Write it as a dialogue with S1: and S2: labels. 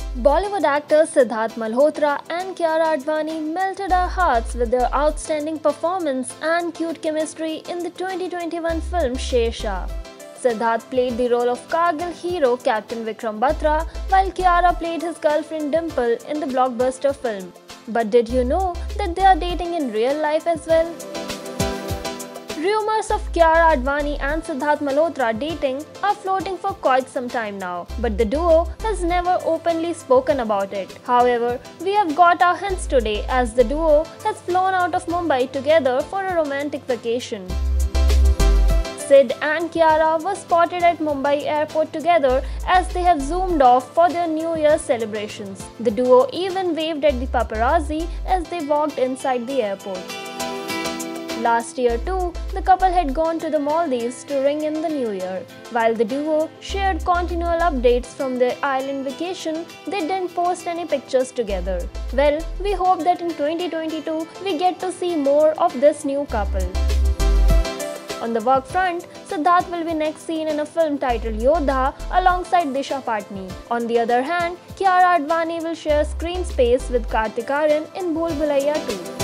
S1: Bollywood actors Siddharth Malhotra and Kiara Advani melted our hearts with their outstanding performance and cute chemistry in the 2021 film Shershaah. Siddharth played the role of Kargil hero Captain Vikram Batra, while Kiara played his girlfriend Dimple in the blockbuster film. But did you know that they are dating in real life as well? Rumors of Kiara Advani and Siddharth Malhotra dating are floating for quite some time now, but the duo has never openly spoken about it. However, we have got our hints today as the duo has flown out of Mumbai together for a romantic vacation. Sid and Kiara were spotted at Mumbai airport together as they have zoomed off for their New Year's celebrations. The duo even waved at the paparazzi as they walked inside the airport. Last year too, the couple had gone to the Maldives to ring in the new year. While the duo shared continual updates from their island vacation, they didn't post any pictures together. Well, we hope that in 2022, we get to see more of this new couple. On the work front, Siddharth will be next seen in a film titled Yodha alongside Disha Patni. On the other hand, Kiara Advani will share screen space with Kartik Aaryan in Bhool Bhulaiyaa 2.